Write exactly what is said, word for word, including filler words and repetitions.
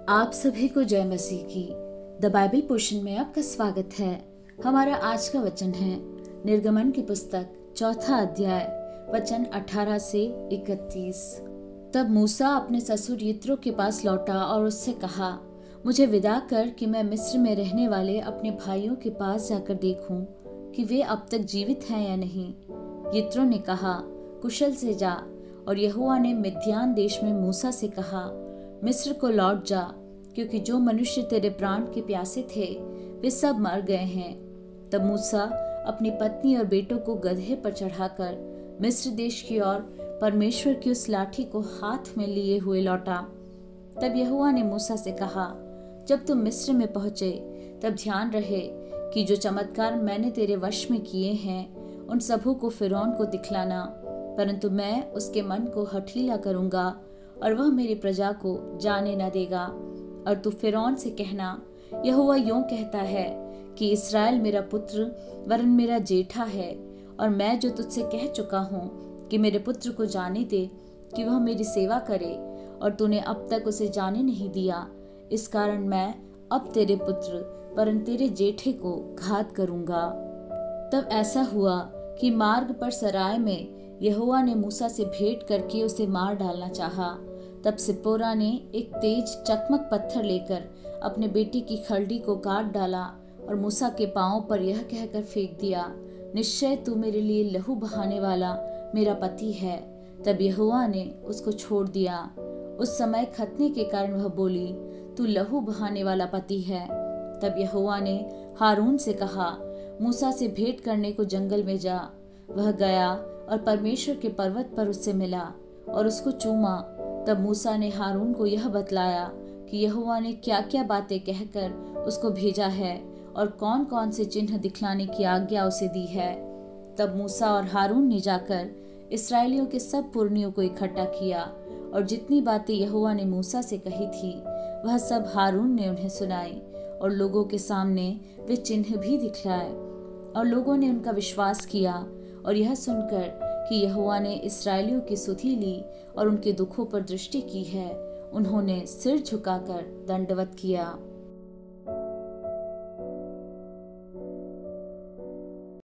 आप सभी को जय मसीह की। द बाइबल पोर्शन में आपका स्वागत है। हमारा आज का वचन है निर्गमन की पुस्तक चौथा अध्याय वचन अठारह से इकतीस। तब मूसा अपने ससुर यित्रो के पास लौटा और उससे कहा, मुझे विदा कर कि मैं मिस्र में रहने वाले अपने भाइयों के पास जाकर देखूं कि वे अब तक जीवित हैं या नहीं। यित्रो ने कहा, कुशल से जा। और यहोवा ने मिद्यान देश में मूसा से कहा, मिस्र को लौट जा, क्योंकि जो मनुष्य तेरे प्राण के प्यासे थे वे सब मर गए हैं। तब मूसा अपनी पत्नी और बेटों को गधे पर चढ़ाकर मिस्र देश की ओर परमेश्वर की उस लाठी को हाथ में लिए हुए लौटा। तब यहोवा ने मूसा से कहा, जब तुम मिस्र में पहुंचे तब ध्यान रहे कि जो चमत्कार मैंने तेरे वश में किए हैं उन सबों को फिरौन को दिखलाना, परंतु मैं उसके मन को हठीला करूंगा और वह मेरी प्रजा को जाने न देगा। और तू फिरौन से कहना, यहोवा यूं कहता है कि इस्राएल मेरा पुत्र वरन मेरा जेठा है, और मैं जो तुझसे कह चुका हूँ कि मेरे पुत्र को जाने दे कि वह मेरी सेवा करे, और तूने अब तक उसे जाने नहीं दिया, इस कारण मैं अब तेरे पुत्र वरन तेरे जेठे को घात करूंगा। तब ऐसा हुआ कि मार्ग पर सराय में यहोवा ने मूसा से भेंट करके उसे मार डालना चाहा। तब सिप्पोरा ने एक तेज चकमक पत्थर लेकर अपने बेटे की खलड़ी को काट डाला और मूसा के पांव पर यह कहकर फेंक दिया, निश्चय तू मेरे लिए लहू बहाने वाला मेरा पति है। तब यहोवा ने उसको छोड़ दिया। उस समय खतने के कारण वह बोली, तू लहू बहाने वाला पति है। तब यहोवा ने हारून से कहा, मूसा से भेंट करने को जंगल में जा। वह गया और परमेश्वर के पर्वत पर उससे मिला और उसको चूमा। तब मूसा ने हारून को यह बतलाया कि यहोवा ने क्या क्या बातें कहकर उसको भेजा है और कौन कौन से चिन्ह दिखलाने की आज्ञा उसे दी है। तब मूसा और हारून ने जाकर इस्राएलियों के सब पुरनियों को इकट्ठा किया, और जितनी बातें यहोवा ने मूसा से कही थी वह सब हारून ने उन्हें सुनाई, और लोगों के सामने वे चिन्ह भी दिखलाए। और लोगों ने उनका विश्वास किया, और यह सुनकर कि यहोवा ने इस्राएलियों की सुधि ली और उनके दुखों पर दृष्टि की है, उन्होंने सिर झुकाकर दंडवत किया।